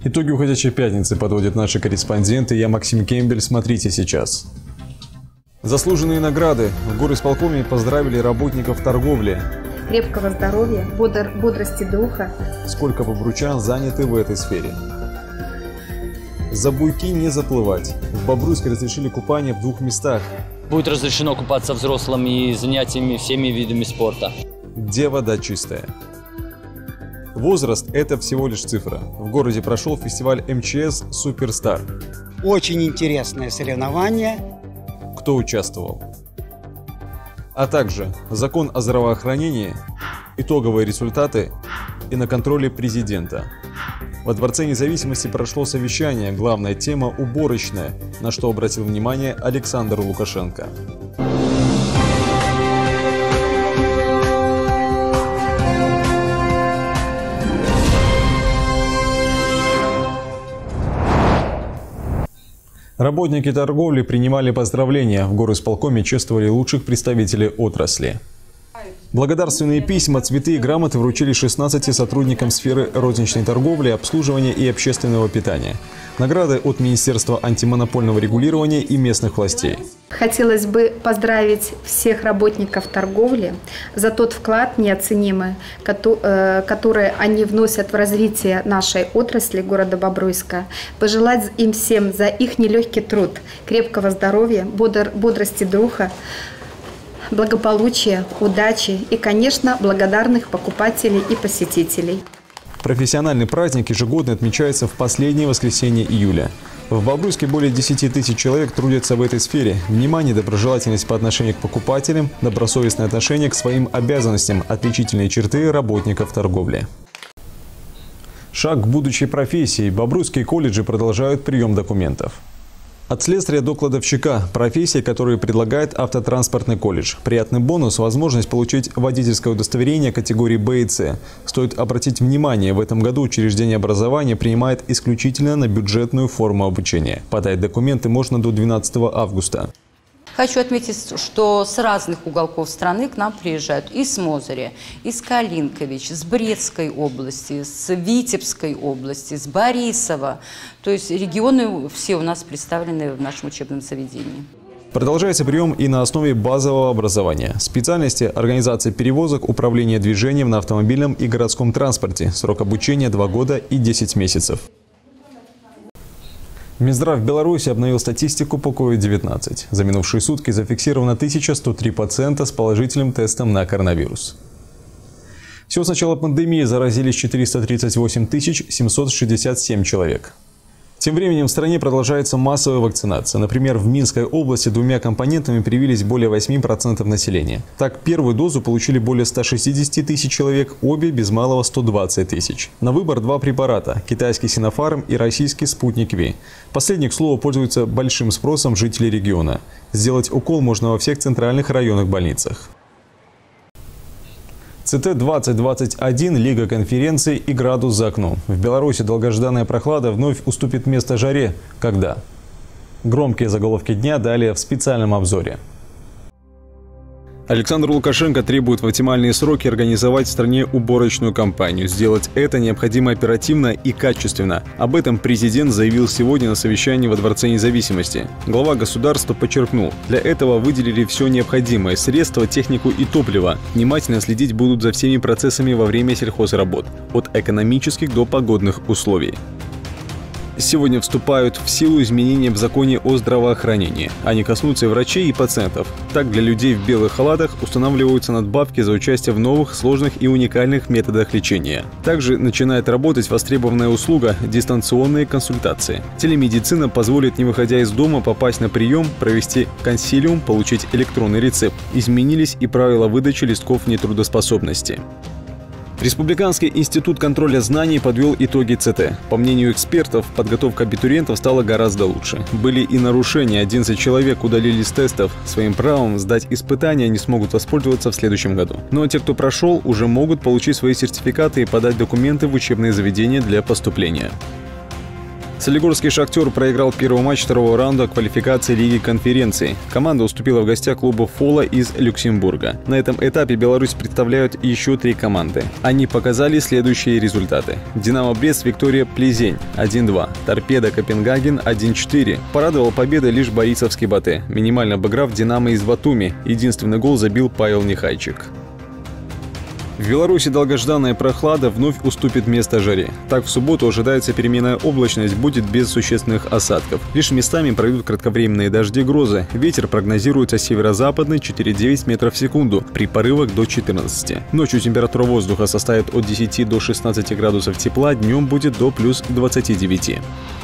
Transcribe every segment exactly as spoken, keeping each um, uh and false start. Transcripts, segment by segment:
Итоги уходящей пятницы подводят наши корреспонденты. Я Максим Кембель. Смотрите сейчас. Заслуженные награды. В горисполкоме поздравили работников торговли. Крепкого здоровья, бодр, бодрости духа. Сколько бобручан заняты в этой сфере. За буйки не заплывать. В Бобруйске разрешили купание в двух местах. Будет разрешено купаться взрослым и занятиями всеми видами спорта. Где вода чистая. Возраст – это всего лишь цифра. В городе прошел фестиваль эм че эс «Суперстар». Очень интересное соревнование. Кто участвовал? А также закон о здравоохранении, итоговые результаты и на контроле президента. Во Дворце независимости прошло совещание, главная тема – уборочная, на что обратил внимание Александр Лукашенко. Работники торговли принимали поздравления. В горисполкоме чествовали лучших представителей отрасли. Благодарственные письма, цветы и грамоты вручили шестнадцати сотрудникам сферы розничной торговли, обслуживания и общественного питания. Награды от Министерства антимонопольного регулирования и местных властей. Хотелось бы поздравить всех работников торговли за тот вклад неоценимый, который они вносят в развитие нашей отрасли города Бобруйска. Пожелать им всем за их нелегкий труд, крепкого здоровья, бодр, бодрости духа, благополучия, удачи и, конечно, благодарных покупателей и посетителей. Профессиональный праздник ежегодно отмечается в последнее воскресенье июля. В Бобруйске более десяти тысяч человек трудятся в этой сфере. Внимание, доброжелательность по отношению к покупателям, добросовестное отношение к своим обязанностям – отличительные черты работников торговли. Шаг к будущей профессии. Бобруйские колледжи продолжают прием документов. От слесаря до кладовщика – профессии, которые предлагает автотранспортный колледж. Приятный бонус – возможность получить водительское удостоверение категории Б и С. Стоит обратить внимание, в этом году учреждение образования принимает исключительно на бюджетную форму обучения. Подать документы можно до двенадцатого августа. Хочу отметить, что с разных уголков страны к нам приезжают из Мозыря, из Калинкович, с Брестской области, с Витебской области, с Борисова. То есть регионы все у нас представлены в нашем учебном заведении. Продолжается прием и на основе базового образования. Специальности – организация перевозок, управление движением на автомобильном и городском транспорте. Срок обучения – два года и десять месяцев. Минздрав Беларуси обновил статистику по ковид девятнадцать. За минувшие сутки зафиксировано тысяча сто три пациента с положительным тестом на коронавирус. Всего с начала пандемии заразились четыреста тридцать восемь тысяч семьсот шестьдесят семь человек. Тем временем в стране продолжается массовая вакцинация. Например, в Минской области двумя компонентами привились более восьми процентов населения. Так, первую дозу получили более ста шестидесяти тысяч человек, обе без малого сто двадцать тысяч. На выбор два препарата – китайский Синофарм и российский Спутник Ви. Последний, к слову, пользуется большим спросом жителей региона. Сделать укол можно во всех центральных районных больницах. Цэ Тэ двадцать двадцать один, Лига конференций и градус за окном. В Беларуси долгожданная прохлада вновь уступит место жаре. Когда? Громкие заголовки дня далее в специальном обзоре. Александр Лукашенко требует в оптимальные сроки организовать в стране уборочную кампанию. Сделать это необходимо оперативно и качественно. Об этом президент заявил сегодня на совещании во Дворце независимости. Глава государства подчеркнул, для этого выделили все необходимое – средства, технику и топливо. Внимательно следить будут за всеми процессами во время сельхозработ, от экономических до погодных условий. Сегодня вступают в силу изменения в законе о здравоохранении. Они коснутся и врачей, и пациентов. Так, для людей в белых халатах устанавливаются надбавки за участие в новых, сложных и уникальных методах лечения. Также начинает работать востребованная услуга – дистанционные консультации. Телемедицина позволит, не выходя из дома, попасть на прием, провести консилиум, получить электронный рецепт. Изменились и правила выдачи листков нетрудоспособности. Республиканский институт контроля знаний подвел итоги Цэ Тэ. По мнению экспертов, подготовка абитуриентов стала гораздо лучше. Были и нарушения, одиннадцать человек удалили с тестов. Своим правом сдать испытания они смогут воспользоваться в следующем году. Но те, кто прошел, уже могут получить свои сертификаты и подать документы в учебные заведения для поступления. Солигорский «Шахтер» проиграл первый матч второго раунда квалификации Лиги конференций. Команда уступила в гостях клубу «Фола» из Люксембурга. На этом этапе Беларусь представляют еще три команды. Они показали следующие результаты. «Динамо Брест» Виктория Плезень один-два. «Торпедо» Копенгаген один-четыре. Порадовал победой лишь борисовский «Батэ», минимально обыграв «Динамо» из Батуми. Единственный гол забил Павел Нехайчик. В Беларуси долгожданная прохлада вновь уступит место жаре. Так, в субботу ожидается переменная облачность, будет без существенных осадков. Лишь местами пройдут кратковременные дожди и грозы. Ветер прогнозируется северо-западный четыре-девять метров в секунду, при порывах до четырнадцати. Ночью температура воздуха составит от десяти до шестнадцати градусов тепла, днем будет до плюс двадцати девяти.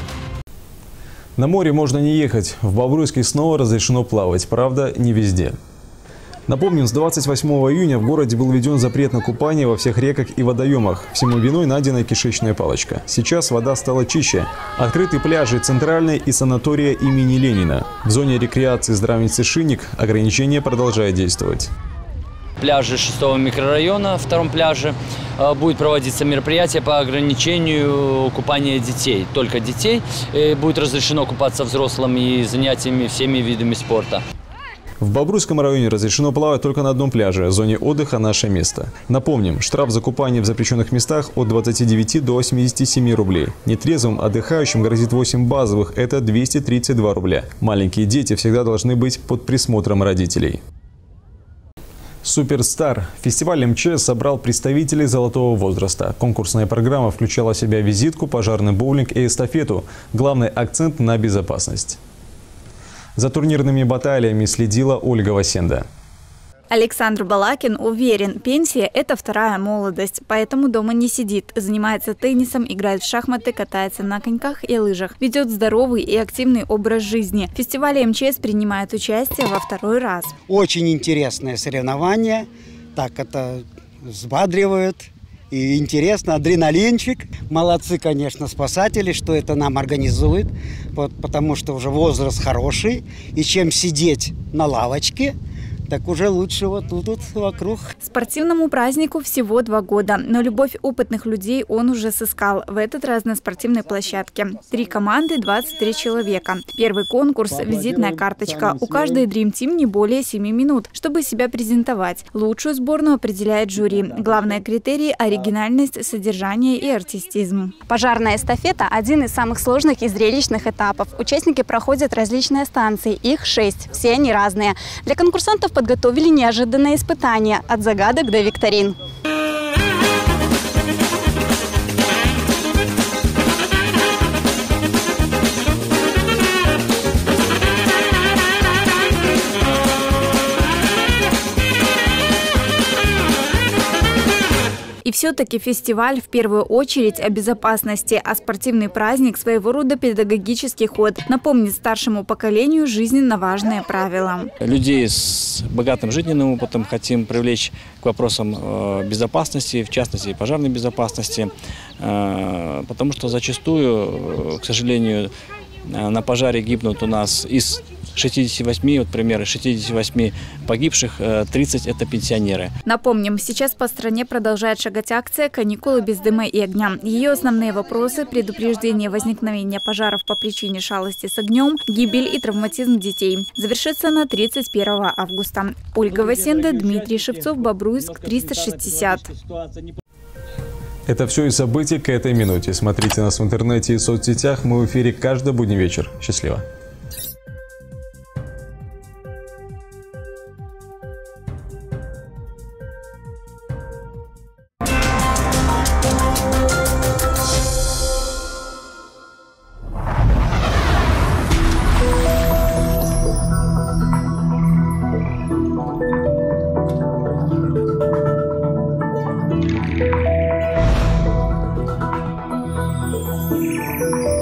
На море можно не ехать. В Бобруйске снова разрешено плавать, правда, не везде. Напомним, с двадцать восьмого июня в городе был введен запрет на купание во всех реках и водоемах. Всему виной найденная кишечная палочка. Сейчас вода стала чище. Открыты пляжи Центральной и санатория имени Ленина. В зоне рекреации здравницы Шинник ограничение продолжает действовать. Пляжи шестого микрорайона, в втором пляже, будет проводиться мероприятие по ограничению купания детей. Только детей. Будет разрешено купаться взрослым и занятиями всеми видами спорта. В Бобруйском районе разрешено плавать только на одном пляже – в зоне отдыха «Наше место». Напомним, штраф за купание в запрещенных местах от двадцати девяти до восьмидесяти семи рублей. Нетрезвым отдыхающим грозит восемь базовых – это двести тридцать два рубля. Маленькие дети всегда должны быть под присмотром родителей. Суперстар. Фестиваль эм че эс собрал представителей золотого возраста. Конкурсная программа включала в себя визитку, пожарный боулинг и эстафету. Главный акцент на безопасность. За турнирными баталиями следила Ольга Васенда. Александр Балакин уверен, пенсия – это вторая молодость, поэтому дома не сидит, занимается теннисом, играет в шахматы, катается на коньках и лыжах, ведет здоровый и активный образ жизни. В фестивале эм че эс принимает участие во второй раз. Очень интересное соревнование, так это взбадривает. И интересно, адреналинчик. Молодцы, конечно, спасатели, что это нам организуют, потому что уже возраст хороший. И чем сидеть на лавочке, так уже лучше вот тут вот вокруг. Спортивному празднику всего два года, но любовь опытных людей он уже сыскал. В этот раз на спортивной площадке. Три команды, двадцать три человека. Первый конкурс – визитная карточка. У каждой Dream Team не более семи минут, чтобы себя презентовать. Лучшую сборную определяет жюри. Главные критерии – оригинальность, содержание и артистизм. Пожарная эстафета – один из самых сложных и зрелищных этапов. Участники проходят различные станции, их шесть, все они разные. Для конкурсантов подготовили неожиданные испытания – от загадок до викторин. И все-таки фестиваль в первую очередь о безопасности, а спортивный праздник – своего рода педагогический ход. Напомнит старшему поколению жизненно важные правила. Людей с богатым жизненным опытом хотим привлечь к вопросам безопасности, в частности пожарной безопасности, потому что зачастую, к сожалению, на пожаре гибнут у нас из шестидесяти восьми, вот примеры, шестидесяти восьми погибших, тридцать это пенсионеры. Напомним, сейчас по стране продолжает шагать акция «Каникулы без дыма и огня». Ее основные вопросы – предупреждение возникновения пожаров по причине шалости с огнем, гибель и травматизм детей. Завершится она тридцать первого августа. Ольга Васенда, Дмитрий Шевцов, Бобруйск, триста шестьдесят. Это все из событий к этой минуте. Смотрите нас в интернете и соцсетях. Мы в эфире каждый будний вечер. Счастливо. Thank you.